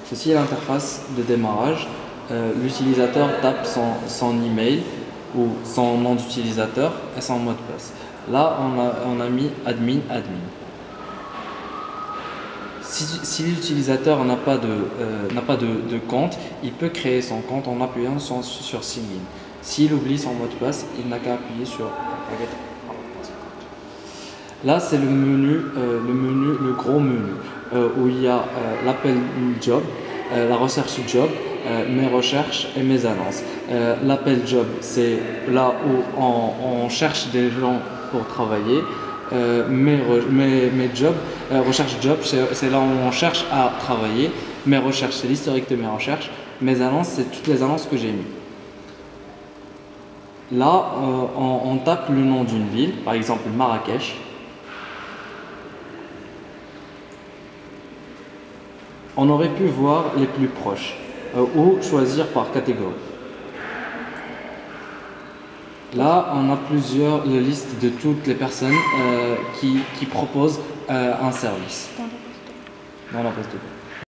Ceci est l'interface de démarrage. L'utilisateur tape son email ou son nom d'utilisateur et son mot de passe. Là, on a mis admin. Si l'utilisateur n'a pas de compte, il peut créer son compte en appuyant sur Sign in. S'il oublie son mot de passe, il n'a qu'à appuyer sur là, c'est le gros menu où il y a l'appel job, la recherche job, mes recherches et mes annonces. L'appel job, c'est là où on cherche des gens pour travailler. Mes jobs, recherche job, c'est là où on cherche à travailler. Mes recherches, c'est l'historique de mes recherches. Mes annonces, c'est toutes les annonces que j'ai mises. Là, on tape le nom d'une ville, par exemple Marrakech. On aurait pu voir les plus proches ou choisir par catégorie. Là, on a plusieurs listes de toutes les personnes qui proposent un service dans la base de données.